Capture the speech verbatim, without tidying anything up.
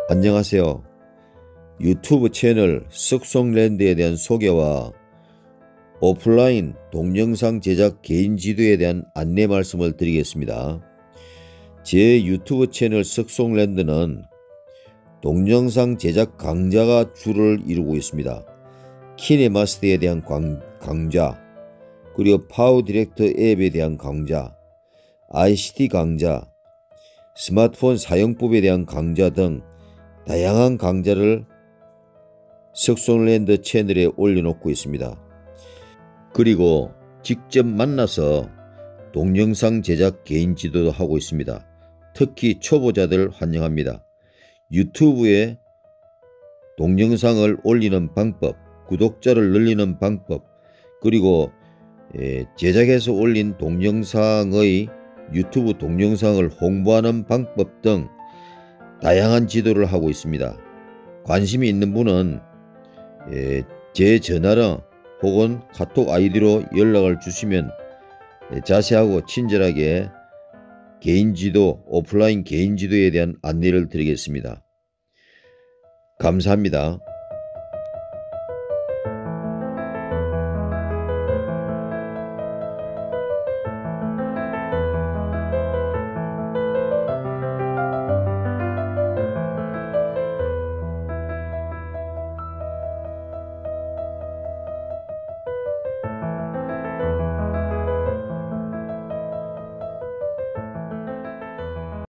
안녕하세요. 유튜브 채널 쓱송랜드에 대한 소개와 오프라인 동영상 제작 개인 지도에 대한 안내 말씀을 드리겠습니다. 제 유튜브 채널 쓱송랜드는 동영상 제작 강좌가 주를 이루고 있습니다. 키네마스터에 대한 강좌, 그리고 파워 디렉터 앱에 대한 강좌, 아이씨티 강좌, 스마트폰 사용법에 대한 강좌 등 다양한 강좌를 쓱송랜드 채널에 올려놓고 있습니다. 그리고 직접 만나서 동영상 제작 개인 지도도 하고 있습니다. 특히 초보자들 환영합니다. 유튜브에 동영상을 올리는 방법, 구독자를 늘리는 방법, 그리고 제작해서 올린 동영상의 유튜브 동영상을 홍보하는 방법 등 다양한 지도를 하고 있습니다. 관심이 있는 분은 제 전화로 혹은 카톡 아이디로 연락을 주시면 자세하고 친절하게 개인 지도, 오프라인 개인 지도에 대한 안내를 드리겠습니다. 감사합니다.